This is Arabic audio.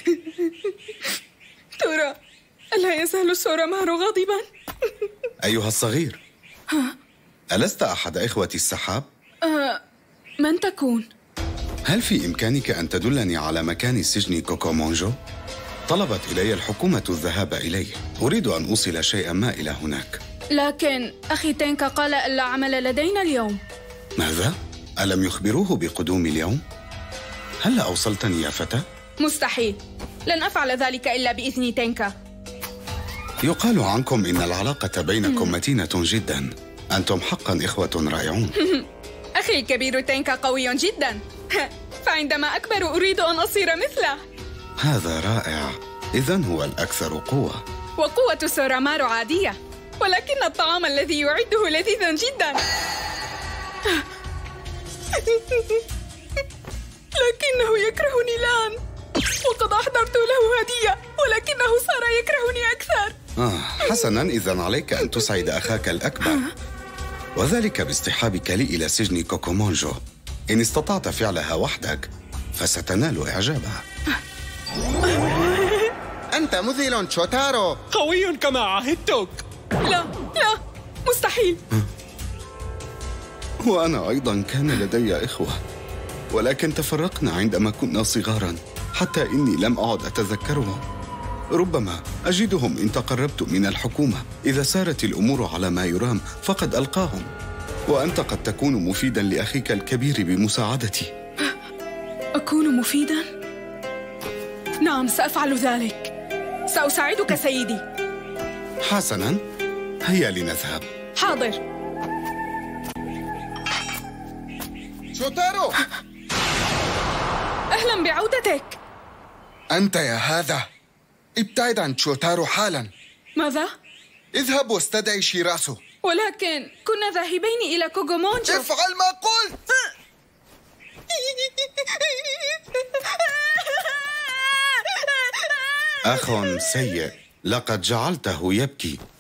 ترى ألا يزال سورامارو غاضبا؟ أيها الصغير، ألست أحد إخوة السحاب؟ من تكون؟ هل في إمكانك أن تدلني على مكان سجن كوكومونجو؟ طلبت إلي الحكومة الذهاب إليه. أريد أن أوصل شيئا ما إلى هناك. لكن أخي تينكا قال ألا عمل لدينا اليوم. ماذا؟ ألم يخبروه بقدوم اليوم؟ هل أوصلتني يا فتى؟ مستحيل، لن أفعل ذلك إلا بإذن تينكا. يقال عنكم إن العلاقة بينكم متينة جدا. أنتم حقا إخوة رائعون. أخي الكبير تينكا قوي جدا، فعندما أكبر أريد أن أصير مثله. هذا رائع، إذن هو الأكثر قوة. وقوة سورامارو عادية، ولكن الطعام الذي يعده لذيذا جدا. لكنه يكرهني الآن، وقد أحضرت له هدية ولكنه صار يكرهني أكثر. حسنا، إذن عليك أن تسعد أخاك الأكبر، وذلك باصطحابك لي إلى سجن كوكومونجو. إن استطعت فعلها وحدك فستنال إعجابها. أنت مذهل شوتارو، قوي كما عهدتك. لا لا، مستحيل. وأنا أيضا كان لدي إخوة، ولكن تفرقنا عندما كنا صغارا، حتى إني لم أعد أتذكرهم. ربما أجدهم إن تقربت من الحكومة. إذا سارت الأمور على ما يرام فقد ألقاهم، وأنت قد تكون مفيدا لأخيك الكبير بمساعدتي. أكون مفيدا؟ نعم، سأفعل ذلك. سأساعدك سيدي. حسنا، هيا لنذهب. حاضر. شوتارو، أهلا بعودتك. أنت يا هذا، ابتعد عن شوتارو حالا. ماذا؟ اذهب واستدعي شيراسو. ولكن كنا ذاهبين إلى كوغومونجو. افعل ما قلت. أخ سيء، لقد جعلته يبكي.